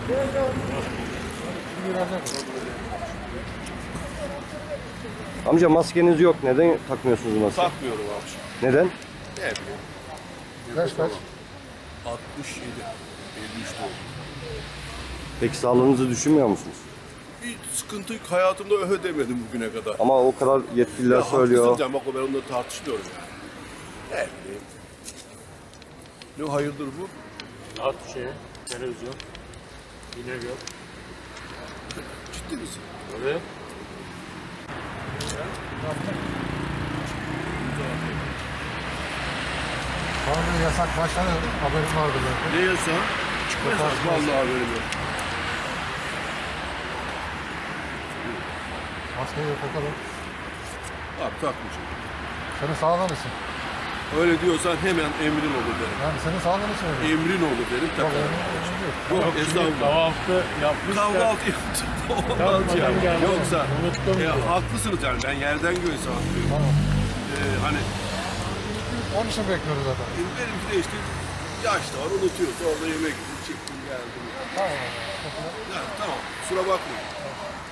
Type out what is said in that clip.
Amca maskeniz yok. Neden takmıyorsunuz maske? Takmıyorum abi. Neden? Ne bileyim. Kaç? 67. 53 doğum. Peki sağlığınızı düşünmüyor musunuz? Bir sıkıntı hayatımda ödemedim bugüne kadar. Ama o kadar yetkililer söylüyor. Haklısın canım, bak ben onları tartışmıyorum yani. Ne bileyim. Ne hayırdır bu? At televizyon, İnegöl. Ciddi misin? Evet. Abi yasak başladı. Haberim vardı zaten. Ne yasak? Çıkmaz. Vallahi haberim yok. Maskeyi yok takalım. Abi takmayacağım. Senin sağlığın için. Öyle diyorsan hemen emrin olur derim. Yani senin sağlığın için öyle. Emrin olur derim, Yok, takarım. öyle değil. Yok, estağfurullah. Kahvaltı yapmış Kahvaltı yaptım. Olmaz ya. geldim. Yoksa Unuttum diyor. haklısınız yani, ben yerden göğe sağlıyorum. Tamam. Hani Onun için bekliyoruz zaten. benimki de işte yaşta var, unutuyoruz. Orada yemek yedim, çıktım geldim. Tamam. Ya, tamam, kusura bakmayın.